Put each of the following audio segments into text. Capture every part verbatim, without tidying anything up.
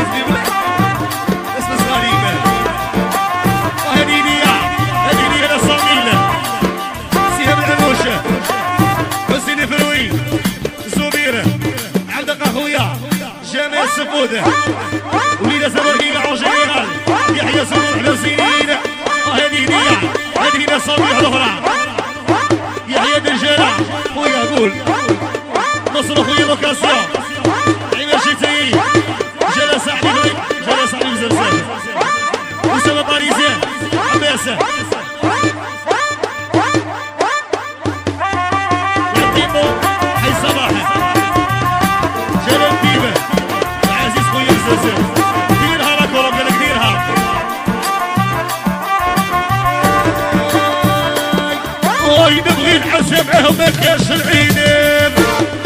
السفودة وليلة سبرقيلة عن جنرال يحيى سموح لسنين هذه هدية هذه هنا صبيحة الأخرى يحيى دجالة خويا قول نصر خويا لوكاسيون عمر شتاي جلس علي جلس علي بزرزان أسامة باريزان عباسة يعطيكم حي صباحي جلال بيبة العزيز خويا بزرزان ديرها لك ورب قالك ديرها وي نبغي نحسب معاهم ما كاش العينين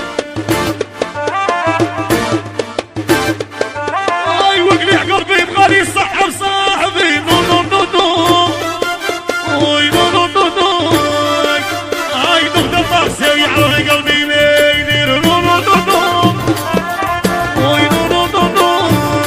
اي وقليع قلبي يبغالي يصحب صاحبي نو نو نو نو وي نو نو نو نو هاي نبدا طاسي يعرف قلبي ما يدير نو نو نو نو وي نو نو نو نو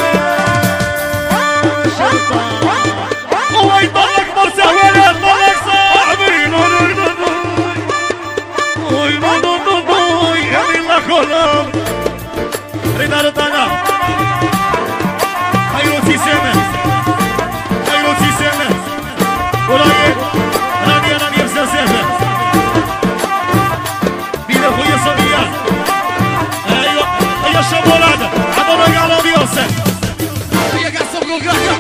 هو يطلق مرسى ولا يطلق صاحبي نو نو نو نو وي نو نو نو نو يهدي الله كلهم رضا رضانا خيروتي سامة خيروتي سامة ورايك راني راني بزازافة بينا خويا صبيان ايوا ايوا الشابولادة عطونا على بيوسف خويا قاعد صبروا القاعدة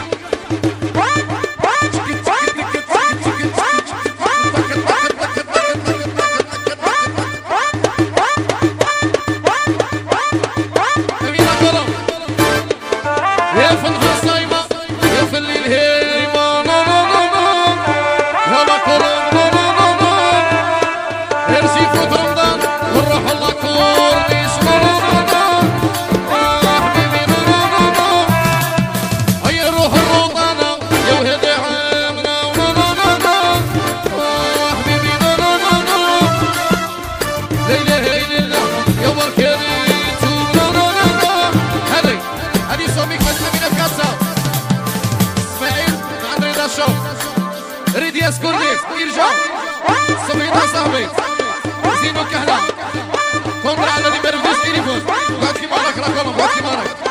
ريد يسكرني يرجع صبينا صاحبي زينو كهلا كونتر على اللي ما يرفدوش تليفون بعد كيما راك راك بعد كيما راك